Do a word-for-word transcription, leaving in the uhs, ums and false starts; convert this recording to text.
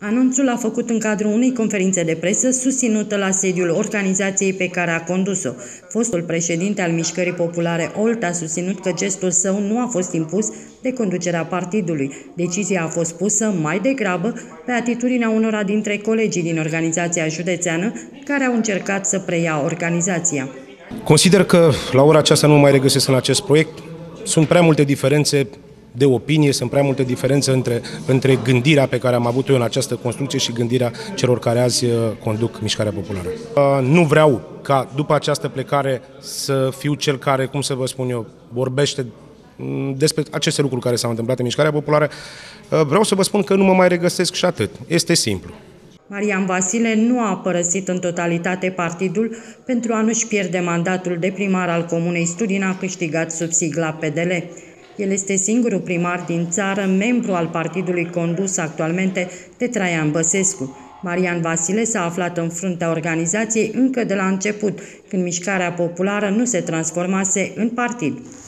Anunțul a făcut în cadrul unei conferințe de presă susținută la sediul organizației pe care a condus-o. Fostul președinte al Mișcării Populare Olt a susținut că gestul său nu a fost impus de conducerea partidului. Decizia a fost pusă mai degrabă pe atitudinea unora dintre colegii din organizația județeană care au încercat să preia organizația. Consider că la ora aceasta nu mă mai regăsesc în acest proiect. Sunt prea multe diferențe de opinie, sunt prea multe diferențe între, între gândirea pe care am avut-o în această construcție și gândirea celor care azi conduc Mișcarea Populară. Nu vreau ca după această plecare să fiu cel care, cum să vă spun eu, vorbește despre aceste lucruri care s-au întâmplat în Mișcarea Populară. Vreau să vă spun că nu mă mai regăsesc și atât. Este simplu. Marian Vasile nu a părăsit în totalitate partidul pentru a nu-și pierde mandatul de primar al Comunei Studina câștigat sub sigla P D L. El este singurul primar din țară, membru al partidului condus actualmente de Traian Băsescu. Marian Vasile s-a aflat în fruntea organizației încă de la început, când Mișcarea Populară nu se transformase în partid.